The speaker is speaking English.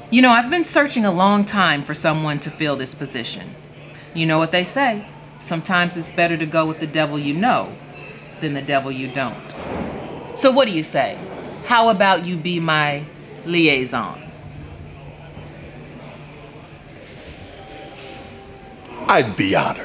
You know, I've been searching a long time for someone to fill this position. You know what they say? Sometimes it's better to go with the devil you know than the devil you don't. So what do you say? How about you be my liaison? I'd be honored.